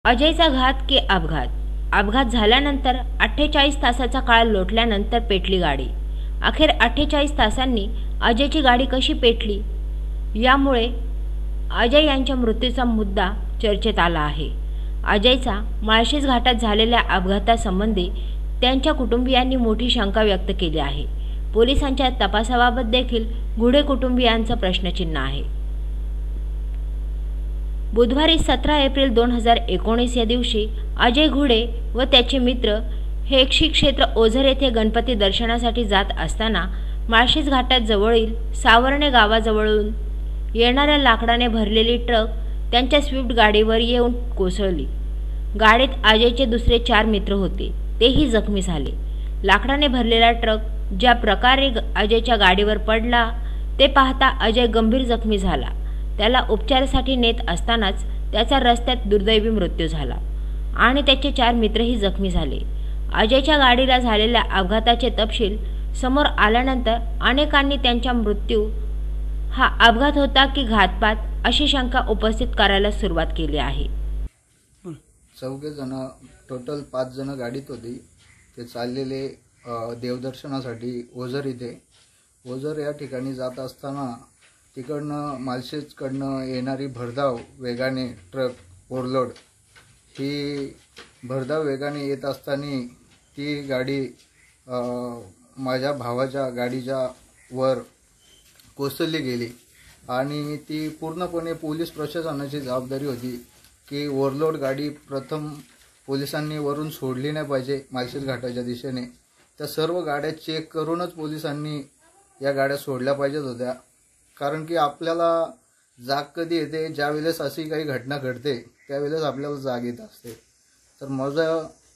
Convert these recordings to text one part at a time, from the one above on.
अजयचा घात की अपघात? अपघात झाल्यानंतर 48 तासाचा काळ लोटल्यानंतर पेटली गाडी. अखेर 48 तासांनी अजयची गाडी कशी पेटली, यामुळे अजय यांच्या मृत्यूचा मुद्दा चर्चेत आला आहे. अजयचा माळशेज घाटात झालेल्या अपघातासंबंधी त्यांच्या कुटुंबियांनी मोठी शंका व्यक्त केली आहे. पोलिसांच्या तपासाबाबत देखील घुडे कुटुंबियांचं प्रश्नचिन्ह आहे. बुधवारी 17 एप्रिल 2019 या दिवशी अजय घुडे व त्याचे मित्र हे श्री क्षेत्र ओझर येथे गणपती दर्शनासाठी जात असताना माळशेज घाटात जवळील सावर्णे गावाजवळून येणाऱ्या लाकडाने भरलेली ट्रक त्यांच्या स्विफ्ट गाडीवर येऊन कोसळली. गाडीत अजयचे दुसरे 4 मित्र होते, तेही जखमी झाले. लाकडाने भरलेला ट्रक ज्या प्रकारे अजयच्या गाडीवर पडला ते पाहता अजय गंभीर जखमी झाला. त्याला उपचारासाठी नेत असतानाच त्याचा रस्त्यात दुर्दैवी मृत्यू झाला आणि त्याचे 4 मित्रही जखमी झाले. अजयच्या गाडीला झालेल्या अपघाताचे तपशील समोर आल्यानंतर अनेकांनी त्यांचा मृत्यू हा अपघात होता की घातपात अशी शंका उपस्थित करायला सुरुवात केली आहे. चौघे जण टोटल 5 जण गाडीत होती. ते चाललेले देवदर्शनासाठी ओझर इथे. ओझर या ठिकाणी जात असताना तिकडनं माळशेजकडनं येणारी भरधाव वेगाने ट्रक ओव्हरलोड ही भरधाव वेगाने येत असताना ती गाडी माझ्या भावाच्या गाडीच्या वर कोसळली गेली आणि ती पूर्णपणे पोलीस प्रशासनाची जबाबदारी होती की ओव्हरलोड गाडी प्रथम पोलिसांनी वरून सोडली नाही पाहिजे माळशेज घाटाच्या दिशेने. त्या सर्व गाड्या चेक करूनच पोलिसांनी या गाड्या सोडल्या पाहिजेत होत्या. कारण की आपल्याला जाग कधी येते, ज्यावेळेस अशी काही घटना घडते त्यावेळेस आपल्याला जाग येत असते. तर माझा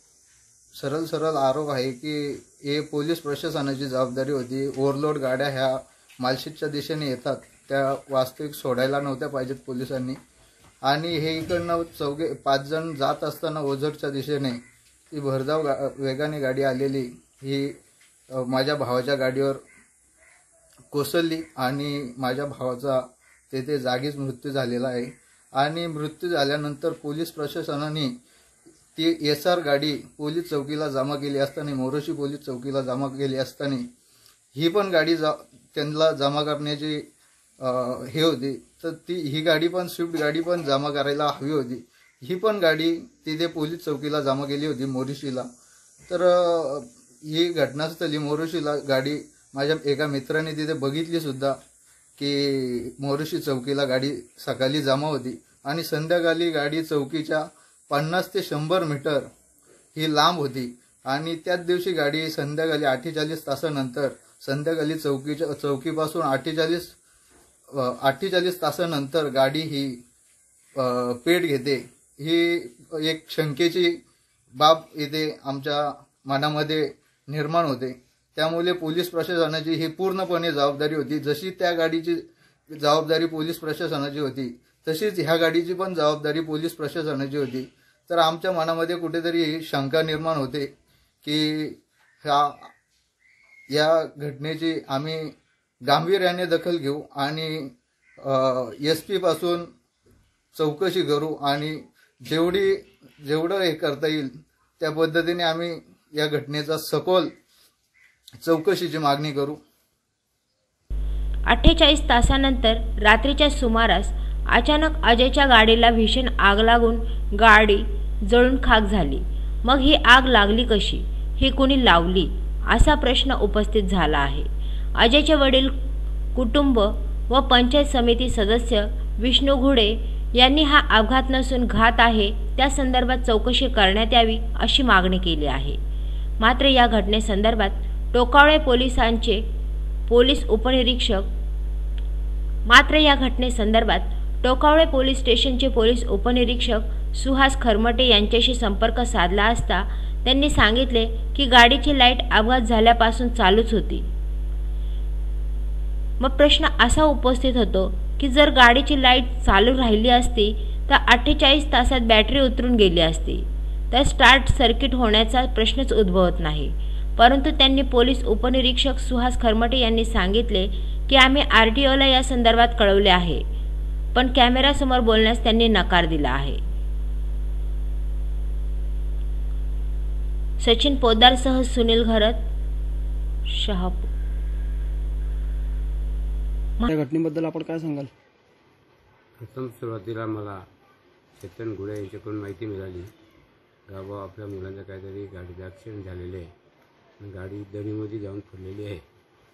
सरळ आरोप आहे की हे पोलीस प्रशासनाची जबाबदारी होती. ओव्हरलोड गाड्या ह्या माळशेजच्या दिशेने येतात त्या वास्तविक सोडायला नव्हत्या पाहिजेत पोलिसांनी. आणि हे इकडनं 5 जण जात असताना ओझरच्या दिशेने ती भरधाव वेगाने गाडी आलेली ही माझ्या भावाच्या गाडीवर कोसळली आणि माझ्या भावाचा तेथे जागीच मृत्यू झालेला आहे. आणि मृत्यू झाल्यानंतर पोलीस प्रशासनाने ती SR गाडी पोलीस चौकीला जमा केली असताना, मोरोशी पोलीस चौकीला जमा केली असताना ही पण गाडी त्यांना जमा करण्याची हे होती. तर ही गाडी पण स्विफ्ट गाडी पण जमा करायला हवी होती. ही पण गाडी तिथे पोलीस चौकीला जमा केली होती मोरोशीला. तर ही घटनास्थळी मोरोशीला गाडी माझ्या एका मित्राने तिथे बघितली सुद्धा की मोरोशी चौकीला गाडी सकाळी जमा होती आणि संध्याकाळी गाडी चौकीच्या 50 ते 100 मीटर ही लांब होती. आणि त्याच दिवशी गाडी संध्याकाळी 48 तासानंतर संध्याकाळी चौकीपासून 48 तासानंतर गाडी ही पेट घेते. ही एक शंकेची बाब इथे आमच्या मनामध्ये निर्माण होते. त्यामुळे पोलीस प्रशासनाची ही पूर्णपणे जबाबदारी होती. जशी त्या गाडीची जबाबदारी पोलीस प्रशासनाची होती तशीच ह्या गाडीची पण जबाबदारी पोलीस प्रशासनाची होती. तर आमच्या मनामध्ये कुठेतरी शंका निर्माण होते की या घटनेची आम्ही गांभीर्याने दखल घेऊ आणि SP पासून चौकशी करू आणि जेवढं हे करता येईल त्या पद्धतीने आम्ही या घटनेचा सखोल चौकशीची मागणी करू. 48 तासानंतर रात्रीच्या सुमारास अचानक अजयच्या गाडीला भीषण आग लागून गाडी जळून खाक झाली. मग ही आग लागली कशी, ही कुणी लावली, असा प्रश्न उपस्थित झाला आहे. अजयचे वडील, कुटुंब व पंचायत समिती सदस्य विष्णू घुडे यांनी हा अपघात नसून घात आहे त्या संदर्भात चौकशी करण्यात यावी अशी मागणी केली आहे. मात्र या घटनेसंदर्भात टोकावळे पोलीस स्टेशनचे पोलीस उपनिरीक्षक सुहास खरमटे यांच्याशी संपर्क साधला असता त्यांनी सांगितले की गाडीची लाईट अपघात झाल्यापासून चालूच होती. मग प्रश्न असा उपस्थित होतो की जर गाडीची लाईट चालू राहिली असती तर 48 तासात बॅटरी उतरून गेली असती तर स्टार्ट सर्किट होण्याचा प्रश्नच उद्भवत नाही. परंतु त्यांनी पोलीस उपनिरीक्षक सुहास खरमटे यांनी सांगितले की आम्ही RTOला या संदर्भात कळवले आहे, पण कॅमेऱ्यासमोर बोलण्यास त्यांनी नकार दिला आहे. सचिन पोद्दारसह सुनील घरत, शहापूर. या घटनेबद्दल आपण काय सांगाल? प्रथम सुरुवातीला मला चेतन घुडे यांच्याकडून माहिती मिळाली गावा आपल्या मुलांच्या काहीतरी गाडीचा ॲक्सिडेंट झालेले आहे आणि गाडी दरीमध्ये जाऊन पडलेली आहे.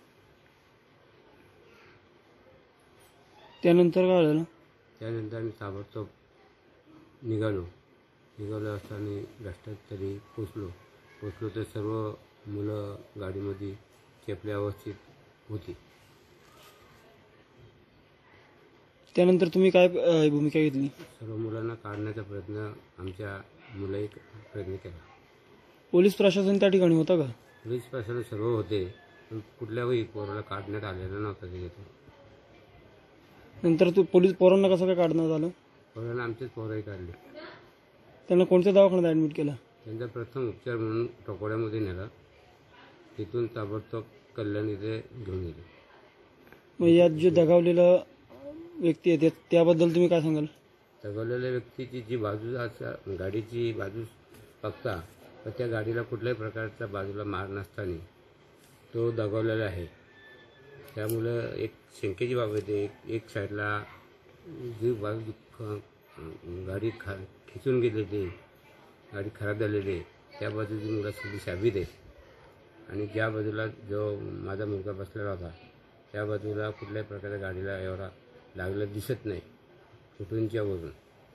त्यानंतर काय झालं? त्यानंतर आम्ही ताबडतोब निघालो असताना रस्त्यात तरी पोचलो तर सर्व मुलं गाडीमध्ये चेपल्या अवस्थित होती. त्यानंतर तुम्ही काय भूमिका घेतली? सर्व मुलांना काढण्याचा प्रयत्न आमच्या मुलांनी प्रयत्न केला. पोलीस प्रशासन त्या ठिकाणी होतं का? पोलीस प्रशासन सर्व होते पण कुठल्याही पोराला काढण्यात आलेलं नव्हतं त्याच्यातून. नंतर पोलीस पोरांना कसं काय काढण्यात आलं? पोरांना आमचेच पोरही काढले. त्यांना कोणत्या दवाखान्यात ॲडमिट केलं? त्यांचा प्रथम उपचार म्हणून टकोड्यामध्ये नेला, तिथून ताबडतोब कल्याण इथे घेऊन गेले. मग यात जे दगावलेलं व्यक्ती आहे त्याबद्दल तुम्ही काय सांगाल? दगावलेल्या व्यक्तीची जी बाजू गाडीची बाजू बघता तर त्या गाडीला कुठल्याही प्रकारचा बाजूला मार नसताना तो दगावलेला आहे. त्यामुळं एक शंकेची बाब येते. एक साईडला जी बाजू गाडी खिचून गेलेली, गाडी खराब झालेली आहे त्या बाजूची मुलं सगळी साबीत आहे आणि ज्या बाजूला जो माझा मुलगा बसलेला होता त्या बाजूला कुठल्याही प्रकारे गाडीला एवढा लागलं दिसत नाही फुटूंच्यावरून.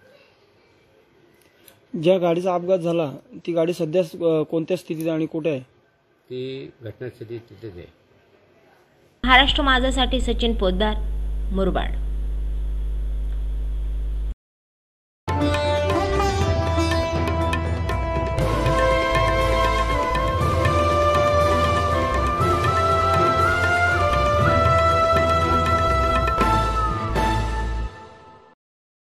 ज्या गाडीचा अपघात झाला ती गाडी सध्या कोणत्या स्थितीत आणि कुठे आहे? ती घटनास्थळी तिथेच आहे. महाराष्ट्र माझासाठी सचिन पोद्दार, मुरबाड.